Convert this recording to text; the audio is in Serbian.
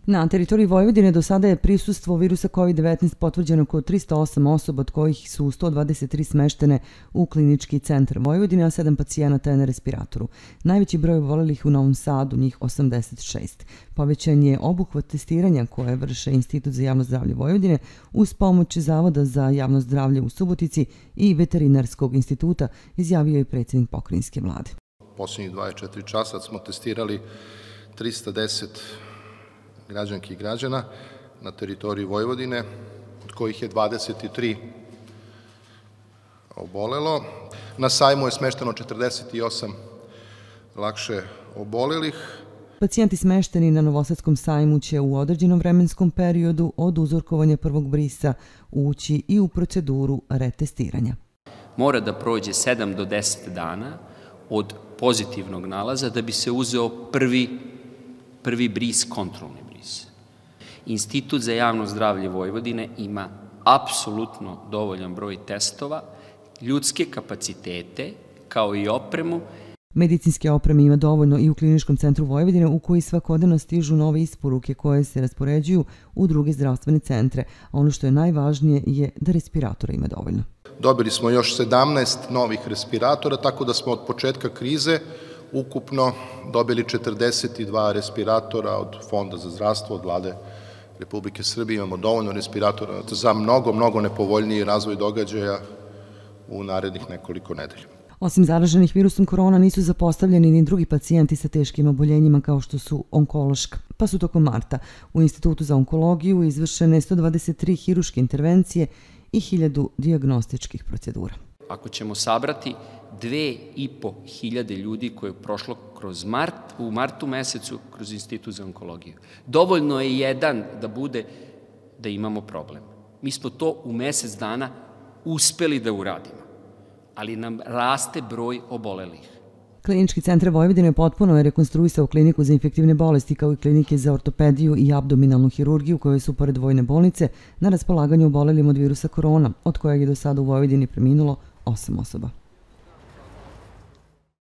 Na teritoriji Vojvodine do sada je prisustvo virusa COVID-19 potvrđeno kod 308 osoba, od kojih su 123 smeštene u klinički centar Vojvodine, a 7 pacijenata je na respiratoru. Najveći broj obolelih u Novom Sadu, njih 86. Povećan je obuhvat testiranja koje vrše Institut za javno zdravlje Vojvodine uz pomoć Zavoda za javno zdravlje u Subotici i Veterinarskog instituta, izjavio je predsjednik pokrajinske vlade. Posljednjih 24 časa smo testirali 310 građanki i građana na teritoriji Vojvodine, od kojih je 23 obolelo. Na sajmu je smešteno 48 lakše obolelih. Pacijenti smešteni na Novosadskom sajmu će u određenom vremenskom periodu od uzorkovanja prvog brisa ući i u proceduru retestiranja. Mora da prođe 7 do 10 dana od pozitivnog nalaza da bi se uzeo prvi bris, kontrolni bris. Institut za javno zdravlje Vojvodine ima apsolutno dovoljan broj testova, ljudske kapacitete, kao i opremu. Medicinske opreme ima dovoljno i u Kliničkom centru Vojvodine, u koji svakodnevno stižu nove isporuke koje se raspoređuju u druge zdravstvene centre. A ono što je najvažnije je da respiratora ima dovoljno. Dobili smo još 17 novih respiratora, tako da smo od početka krize ukupno dobili 42 respiratora od Fonda za zdravstvo, od Vlade Republike Srbije. Imamo dovoljno respiratora za mnogo nepovoljniji razvoj događaja u narednih nekoliko nedelja. Osim zaraženih virusom korona nisu zapostavljeni ni drugi pacijenti sa teškim oboljenjima kao što su onkološka, pa su tokom marta u Institutu za onkologiju izvršene 123 hiruške intervencije i 1000 dijagnostičkih procedura. Ako ćemo sabrati 2500 ljudi koje je prošlo u martu mesecu kroz Institut za onkologiju, dovoljno je jedan da imamo problem. Mi smo to u mesec dana uspeli da uradimo, ali nam raste broj obolelih. Klinički centar Vojvodine potpuno je rekonstruisao kliniku za infektivne bolesti kao i klinike za ortopediju i abdominalnu hirurgiju koje su pored vojne bolnice na raspolaganju obolelim od virusa korona, od kojeg je do sada u Vojvodini preminulo 8 osoba.